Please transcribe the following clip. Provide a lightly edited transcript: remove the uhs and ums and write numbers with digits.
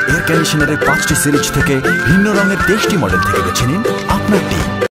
Air কন্ডিশনারের 5টি series থেকে ভিন্ন রঙের 23টি মডেল থেকে বেছে নিন আপনারটি।